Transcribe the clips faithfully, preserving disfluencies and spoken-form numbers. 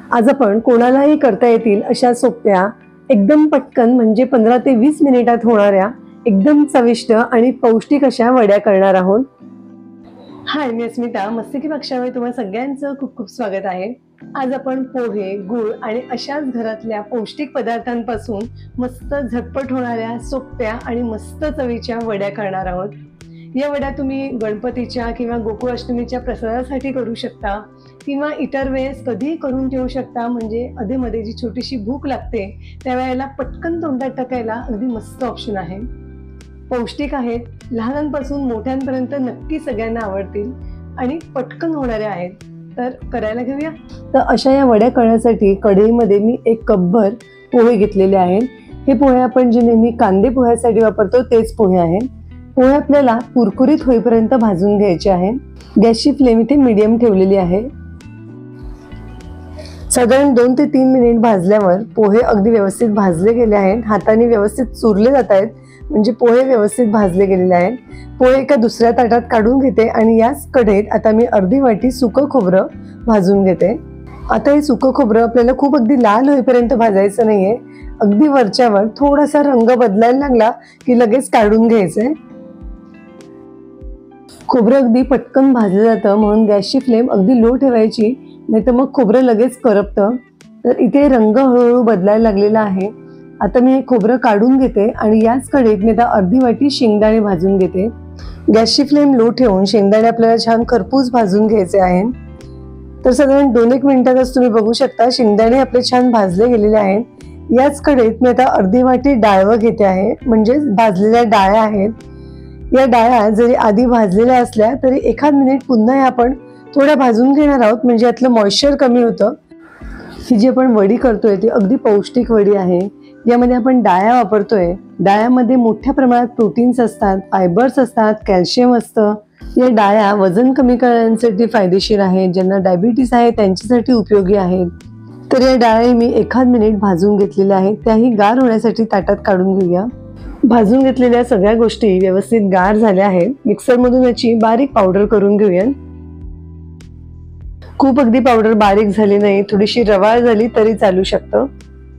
आज आपण कोणालाही करता येतील अशा सोप्या एकदम पटकन म्हणजे पंधरा ते वीस मिनिटात होणाऱ्या एकदम चविष्ट आणि पौष्टिक अशा वड्या करणार आहोत। हाय, मी अस्मिता, मस्तिकी पक्षावर तुम्हा सगळ्यांचं खूप खूप स्वागत आहे। आज आपण पोहे, गुळ आणि अशाच घरातल्या पौष्टिक पदार्थांपासून मस्त झटपट होणाऱ्या सोप्या आणि मस्त चवीच्या वड्या करणार आहोत। या वड्या तुम्ही गणपतीच्या किंवा गोकुळाष्टमीच्या प्रसादासाठी करू शकता किंवा इतर वेळेस कधीही करून ठेवू शकता। म्हणजे अधेमध्ये जी छोटीशी भूक लागते त्यावेळेला पटकन तोंडात टाकायला अगदी मस्त ऑप्शन आहे। पौष्टिक आहेत, लहानांपासून मोठ्यांपर्यंत नक्की सगळ्यांना आवडतील आणि पटकन होणाऱ्या आहेत। तर करायला घेऊया। तर अशा या वड्या करण्यासाठी कढईमध्ये मी एक कपभर पोहे घेतलेले आहेत। हे पोहे आपण जे नेहमी कांदे पोह्यासाठी वापरतो तेच पोहे आहेत। पोहे आपल्याला कुरकुरीत होईपर्यंत भाजून घ्यायचे आहेत। गॅसची फ्लेम इथे मीडियम ठेवलेली आहे। साधारण दोन ते तीन मिनिट भाजल्यावर पोहे अगदी व्यवस्थित भाजले गेले आहेत। हाताने व्यवस्थित चुरले जात आहेत, म्हणजे पोहे व्यवस्थित भाजले गेलेले आहेत। पोहे एका दुसऱ्या ताटात काढून घेते आणि याच कढईत आता मी अर्धी वाटी सुकं खोबरं भाजून घेते। आता हे सुकं खोबरं आपल्याला खूप अगदी लाल होईपर्यंत भाजायचं नाहीये, अगदी वरच्यावर थोडासा रंग बदलायला लागला की लगेच काढून घ्यायचंय। खोबरं अगदी पटकन भाजलं जातं, म्हणून गॅसची फ्लेम अगदी लो ठेवायची, नाहीतर मग खोबरं लगेच करपतं। तर इथे रंग हळूहळू बदलायला लागलेला आहे। आता मी हे खोबरं काढून घेते आणि याच कढईत मी आता अर्धी वाटी शेंगदाणे भाजून घेते। गॅसची फ्लेम लो ठेवून शेंगदाणे आपल्याला छान खरपूस भाजून घ्यायचे आहेत। तर साधारण दोन एक मिनिटातच तुम्ही बघू शकता शेंगदाणे आपले छान भाजले गेलेले आहेत। याच कढईत मी आता अर्धी वाटी डाळवं घेते आहे, म्हणजे भाजलेल्या डाळ्या आहेत। या डाळ्या जरी आधी भाजलेल्या असल्या तरी एखाद मिनिट पुन्हा आपण थोड्या भाजून घेणार आहोत, म्हणजे यातलं मॉइश्चर कमी होतं। ही जी आपण वडी करतोय ती अगदी पौष्टिक वडी आहे। यामध्ये आपण डाळ्या वापरतोय। डाळ्यामध्ये मोठ्या प्रमाणात प्रोटीन्स असतात, फायबर्स असतात, कॅल्शियम असतं। या डाळ्या वजन कमी करण्यासाठी फायदेशीर आहेत, ज्यांना डायबिटीस आहे त्यांच्यासाठी उपयोगी आहेत। तर या डाळ्या मी एखाद मिनिट भाजून घेतलेल्या आहेत, त्याही गार होण्यासाठी ताटात काढून घेऊया। भाजून घेतलेल्या सगळ्या गोष्टी व्यवस्थित गार झाल्या आहेत। मिक्सर मधून याची बारीक पावडर करून घेऊया। खूप अगदी पावडर बारीक झाली नाही, थोडीशी रवाळ झाली तरी चालू शकतं।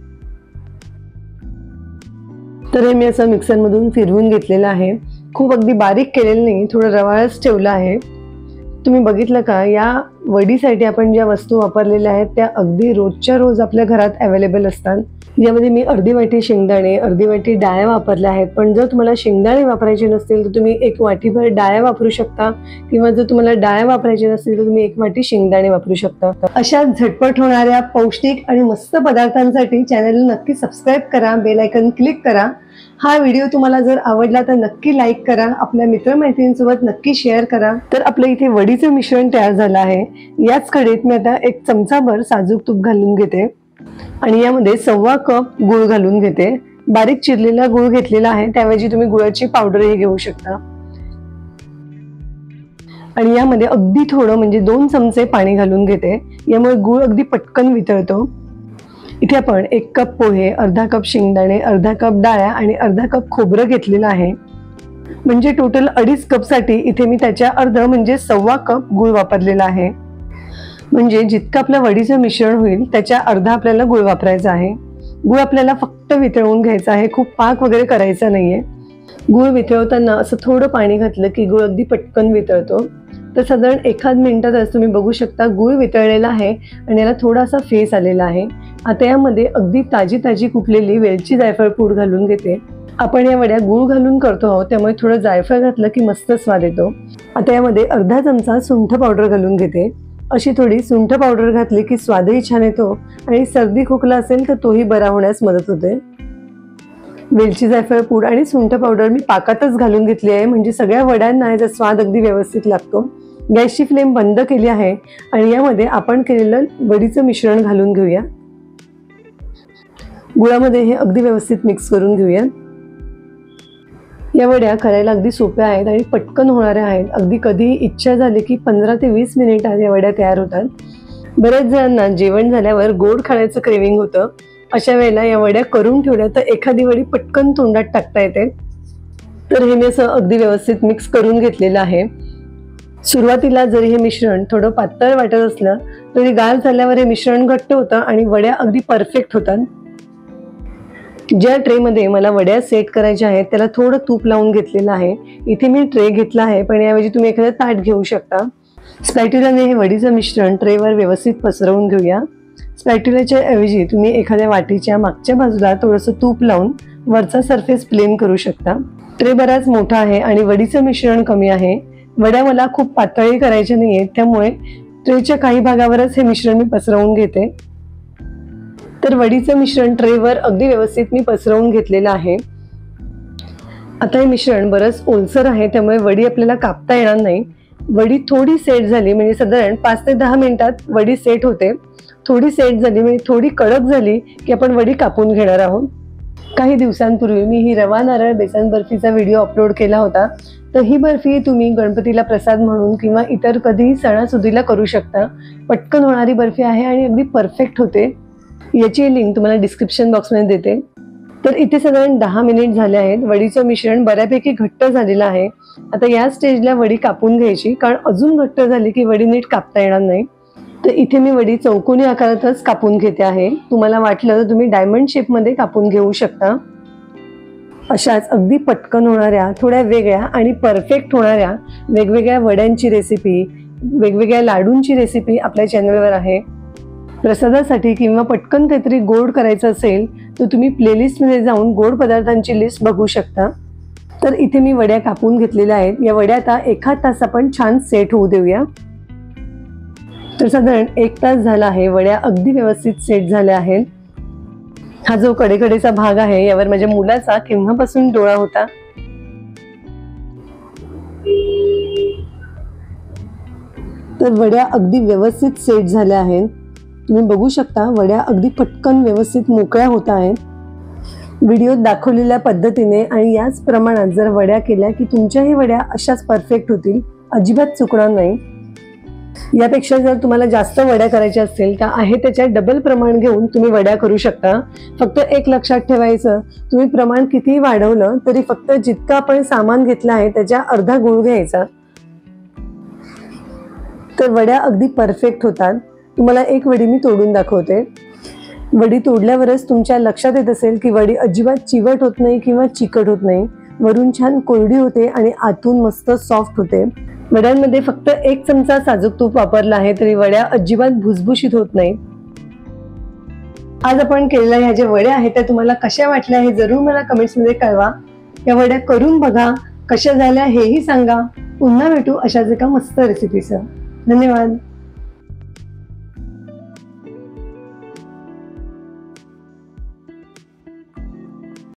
तर हे मी असं मिक्सर मधून फिरवून घेतलेलं आहे। खूप अगदी बारीक केलेलं नाही, थोडं रवाळच ठेवलं आहे। तुम्ही बघितलं का, या वडीसाठी आपण ज्या वस्तू वापरलेल्या आहेत त्या अगदी रोजच्या रोज आपल्या घरात अवेलेबल असतात। यामध्ये मी अर्धी वाटी शेंगदाणे, अर्धी वाटी डाळ्या वापरल्या आहेत। पण जर तुम्हाला शेंगदाणे वापरायचे नसतील तर तुम्ही एक वाटीभर डाळ्या वापरू शकता, किंवा जर तुम्हाला डाळ्या वापरायचे नसतील तर तुम्ही एक वाटी शेंगदाणे वापरू शकता। अशा झटपट होणाऱ्या पौष्टिक आणि मस्त पदार्थांसाठी चॅनलला नक्की सबस्क्राईब करा, बेल आयकॉन क्लिक करा। हा व्हिडिओ तुम्हाला जर आवडला तर नक्की लाईक करा, आपल्या मित्रमैत्रिणींसोबत नक्की शेअर करा। तर आपलं इथे वडीचं मिश्रण तयार झालं आहे। याच कढईत मी आता एक चमचाभर साजूक तूप घालून घेते आणि यामध्ये सव्वा कप गुळ घालून घेते। बारीक चिरलेला गुळ घेतलेला आहे, त्याऐवजी तुम्ही गुळाची पावडरही घेऊ शकता। आणि यामध्ये अगदी थोडं म्हणजे दोन चमचे पाणी घालून घेते, यामुळे गुळ अगदी पटकन वितळतो। इथे आपण एक कप पोहे, अर्धा कप शेंगदाणे, अर्धा कप डाळ्या आणि अर्धा कप खोबरं घेतलेलं आहे। म्हणजे टोटल अडीच कप साठी इथे मी त्याच्या अर्ध म्हणजे सव्वा कप गुळ वापरलेला आहे। म्हणजे जितकं आपलं वडीचं मिश्रण होईल त्याच्या अर्धा आपल्याला गुळ वापरायचा आहे। गुळ आपल्याला फक्त वितळवून घ्यायचा आहे, खूप पाक वगैरे करायचा नाहीये। गुळ वितळवताना असं थोडं पाणी घातलं की गुळ अगदी पटकन वितळतो। तर साधारण एखाद मिनिटातच तुम्ही बघू शकता गुळ वितळलेला आहे आणि याला थोडासा फेस आलेला आहे। आता यामध्ये अगदी ताजी ताजी कुटलेली वेलची जायफळ पूड घालून घेते। आपण या वड्या गुळ घालून करतो आहोत, त्यामुळे थोडं जायफळ घातलं की मस्त स्वाद येतो। आता यामध्ये अर्धा चमचा सुंठ पावडर घालून घेते। अशी थोडी सुंठ पावडर घातली की स्वादही छान येतो आणि सर्दी खोकला असेल तर तोही बरा होण्यास मदत होते। वेलची जायफळ पूड आणि सुंठ पावडर मी पाकातच घालून घेतली आहे, म्हणजे सगळ्या वड्यांना याचा स्वाद अगदी व्यवस्थित लागतो। गॅसची फ्लेम बंद केली आहे आणि यामध्ये आपण केलेलं वडीचं मिश्रण घालून घेऊया। गुळामध्ये हे अगदी व्यवस्थित मिक्स करून घेऊया। या वड्या करायला अगदी सोप्या आहेत आणि पटकन होणाऱ्या आहेत। अगदी कधी इच्छा झाली की पंधरा ते वीस मिनिटात या वड्या तयार होतात। बऱ्याच जणांना जेवण झाल्यावर गोड खाण्याचं क्रेविंग होतं, अशा वेळेला या वड्या करून ठेवल्या तर एखादी वडी पटकन तोंडात टाकता येते। तर हे मी असं अगदी व्यवस्थित मिक्स करून घेतलेलं आहे। सुरुवातीला जरी हे मिश्रण थोडं पातळ वाटत असलं तरी गार झाल्यावर हे मिश्रण घट्ट होतं आणि वड्या अगदी परफेक्ट होतात. ज्या ट्रेमध्ये मला वड्या सेट करायच्या आहेत त्याला थोडं तूप लावून घेतलेलं आहे. इथे मी ट्रे घेतला आहे, पण याऐवजी तुम्ही एखादं ताट घेऊ शकता. स्पॅट्युलाने हे वडीचं मिश्रण ट्रेवर व्यवस्थित पसरवून घेऊया. स्पॅट्युलाच्या ऐवजी तुम्ही एखाद्या वाटीच्या मागच्या बाजूला थोडंसं तूप लावून वरचा सरफेस प्लेन करू शकता. ट्रे बराच मोठा आहे आणि वडीचं मिश्रण कमी आहे. वड्या मला खूप पातळही करायच्या नाहीये, त्यामुळे ट्रेच्या काही भागावरच हे मिश्रण मी पसरवून घेते. तर वडीचं मिश्रण ट्रेवर अगदी व्यवस्थित मी पसरवून घेतलेलं आहे. आता हे मिश्रण बरंच ओलसर आहे, त्यामुळे वडी आपल्याला कापता येणार नाही. वडी थोडी सेट झाली म्हणजे साधारण पाच ते दहा मिनिटात वडी सेट होते. थोडी सेट झाली म्हणजे थोडी कडक झाली की आपण वडी कापून घेणार आहोत. काही दिवसांपूर्वी मी ही रवा नारळ बेसन बर्फीचा व्हिडिओ अपलोड केला होता. तर ही बर्फी तुम्ही गणपतीला प्रसाद म्हणून किंवा इतर कधीही सणासुदीला करू शकता. पटकन होणारी बर्फी आहे आणि अगदी परफेक्ट होते. याची लिंक तुम्हाला डिस्क्रिप्शन बॉक्समध्ये देते. तर इथे साधारण दहा मिनिट झाले आहेत. वडीचं मिश्रण बऱ्यापैकी घट्ट झालेलं आहे. आता या स्टेजला वडी कापून घ्यायची, कारण अजून घट्ट झाली की वडी नीट कापता येणार नाही. तर इथे मी वडी चौकोनी आकारातच कापून घेते आहे. तुम्हाला वाटलं तर तुम्ही डायमंड शेपमध्ये कापून घेऊ शकता. अशाच अगदी पटकन होणाऱ्या, थोड्या वेगळ्या आणि परफेक्ट होणाऱ्या वेगवेगळ्या वड्यांची रेसिपी, वेगवेगळ्या लाडूंची रेसिपी आपल्या चॅनलवर आहे. प्रसादासाठी किंवा पटकन काहीतरी गोड करायचं असेल तर तुम्ही प्लेलिस्टमध्ये जाऊन गोड पदार्थांची लिस्ट बघू शकता. तर इथे मी वड्या कापून घेतलेल्या आहेत. या वड्या आता एखाद तास आपण छान सेट होऊ देऊया. तर साधारण एक तास झाला आहे. वड्या अगदी व्यवस्थित सेट झाल्या आहेत. हा जो कडेकडेचा भाग आहे यावर माझ्या मुलाचा केव्हापासून डोळा होता. तर वड्या अगदी व्यवस्थित सेट झाल्या आहेत. तुम्ही बघू शकता वड्या अगदी पटकन व्यवस्थित मोकळ्या होत आहेत. व्हिडिओत दाखवलेल्या पद्धतीने आणि याच प्रमाणात जर वड्या केल्या की तुमच्याही वड्या अशाच परफेक्ट होतील, अजिबात चुकणार नाही. यापेक्षा जर तुम्हाला जास्त वड्या करायच्या असतील तर आहे त्याच्या डबल प्रमाण घेऊन तुम्ही वड्या करू शकता. फक्त एक लक्षात ठेवायचं, तुम्ही प्रमाण कितीही वाढवलं तरी फक्त जितकं आपण सामान घेतलं आहे त्याच्या अर्धा गुळ घ्यायचा. तर वड्या अगदी परफेक्ट होतात. तुम्हाला एक वडी मी तोडून दाखवते. वडी तोडल्यावरच तुमच्या लक्षात येत असेल की वडी अजिबात चिवट होत नाही किंवा चिकट होत नाही. वरून छान कोरडी होते आणि आतून मस्त सॉफ्ट होते. वड्यांमध्ये फक्त एक चमचा साजूक तूप वापरला आहे तरी वड्या अजिबात भुसभुशीत होत नाही. आज आपण केलेल्या ह्या ज्या वड्या आहेत त्या तुम्हाला कशा वाटल्या हे जरूर मला कमेंट्समध्ये कळवा. या वड्या करून बघा, कशा झाल्या हेही सांगा. पुन्हा भेटू अशाच एका मस्त रेसिपीसह. धन्यवाद.